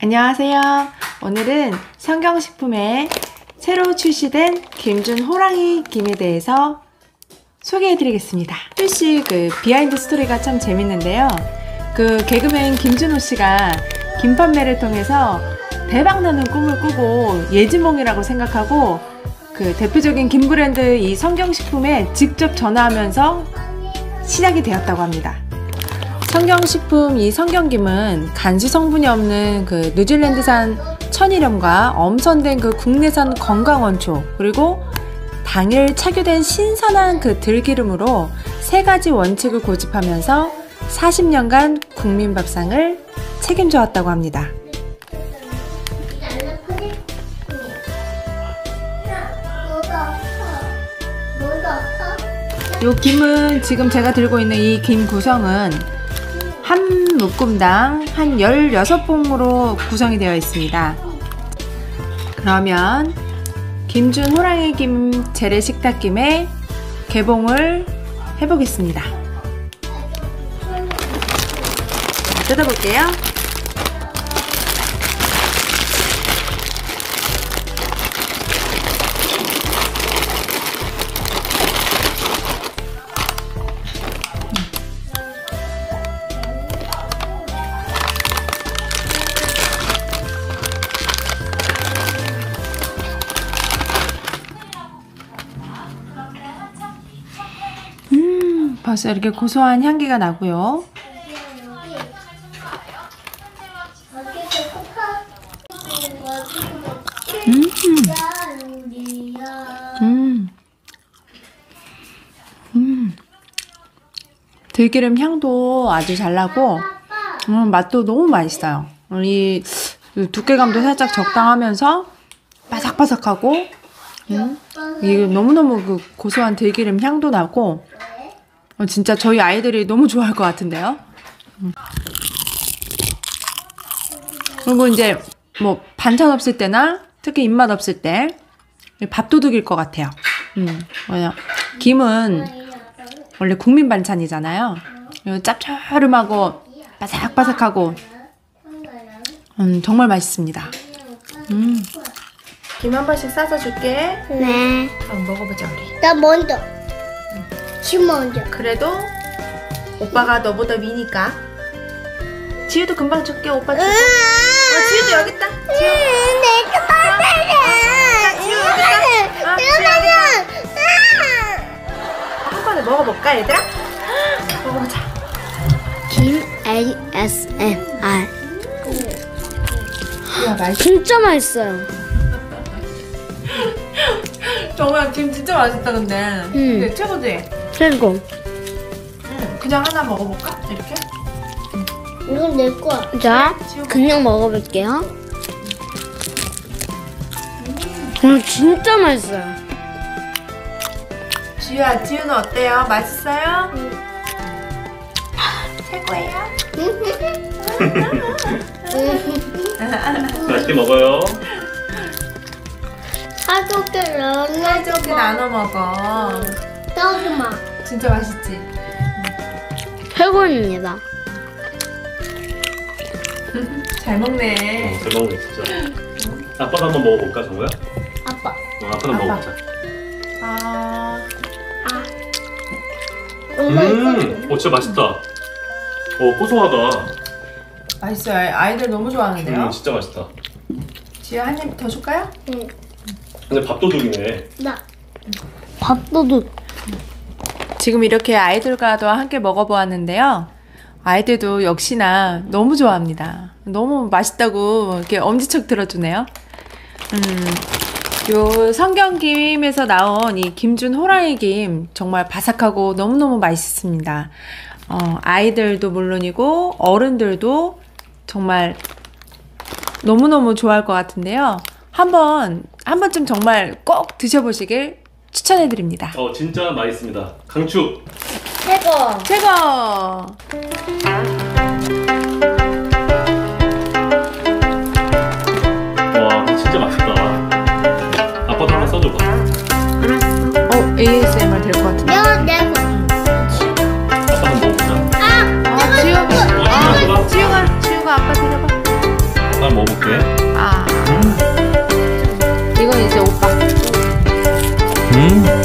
안녕하세요. 오늘은 성경식품에 새로 출시된 김준 호랑이 김에 대해서 소개해드리겠습니다. 출시 비하인드 스토리가 참 재밌는데요. 개그맨 김준호 씨가 김 판매를 통해서 대박나는 꿈을 꾸고 예지몽이라고 생각하고 대표적인 김 브랜드 이 성경식품에 직접 전화하면서 시작이 되었다고 합니다. 성경식품 이 성경김은 간시 성분이 없는 뉴질랜드산 천일염과 엄선된 국내산 건강원초, 그리고 당일 착유된 신선한 들기름으로 3가지 원칙을 고집하면서 40년간 국민 밥상을 책임져 왔다고 합니다. 이 김은 지금 제가 들고 있는 이 김 구성은 한 묶음당 한 16봉으로 구성이 되어 있습니다. 그러면 김준 호랑이 김 재래식탁김의 개봉을 해보겠습니다. 뜯어볼게요. 벌써 이렇게 고소한 향기가 나고요. 들기름 향도 아주 잘 나고 맛도 너무 맛있어요. 이 두께감도 살짝 적당하면서 바삭바삭하고 이게 너무너무 고소한 들기름 향도 나고 진짜 저희 아이들이 너무 좋아할 것 같은데요. 그리고 이제 반찬 없을 때나 특히 입맛 없을 때 밥도둑일 것 같아요. 김은 원래 국민 반찬이잖아요. 짭조름하고 바삭바삭하고 정말 맛있습니다. 김 한 번씩 싸서 줄게. 네. 한번 먹어보자 우리. 나 먼저. 김 먼저. 그래도 오빠가 너보다 위니까. 지우도 금방 줄게. 오빠 주고. 지우도 여기 있다. 지우. 내가 빨리. 지우 여기 있다. 지우 여기 있다. 한 번에 먹어볼까 얘들아? 먹어보자. 김 ASMR. 야, 맛있어. 진짜 맛있어요. 정말 김 진짜 맛있다 근데. 근데 최고지? 최고. 그냥 하나 먹어볼까? 이렇게? 이건 내 거야. 자, 그냥 먹어볼게요. 진짜 맛있어요. 지우야, 지우는 어때요? 맛있어요? 최고예요. 맛있게 먹어요. 사이좋게 나눠 먹어. 떡마. 진짜 맛있지? 최고입니다. 잘 먹네. 잘 먹네 진짜. 아빠도 한번 먹어볼까 정우야? 아빠. 아빠도 아빠. 먹어보자. 진짜 맛있다. 고소하다. 맛있어요. 아이들 너무 좋아하는데요? 진짜 맛있다. 지우 한 입 더 줄까요? 응. 근데 밥도둑이네. 나. 밥도둑. 지금 이렇게 아이들과도 함께 먹어보았는데요. 아이들도 역시나 너무 좋아합니다. 너무 맛있다고 이렇게 엄지척 들어주네요. 요 성경김에서 나온 이 김준 호랑이 김 정말 바삭하고 너무너무 맛있습니다. 아이들도 물론이고 어른들도 정말 너무너무 좋아할 것 같은데요. 한 번쯤 정말 꼭 드셔보시길 추천해드립니다. 진짜 맛있습니다. 강추. 최고. 최고! 와 진짜 맛있다. 아빠도 한번 써줘봐. ASMR 될 것 같은데. 내 거. 아빠 한번 먹어보자. 지우가 아빠 드려봐. 한번 먹어볼게. 음.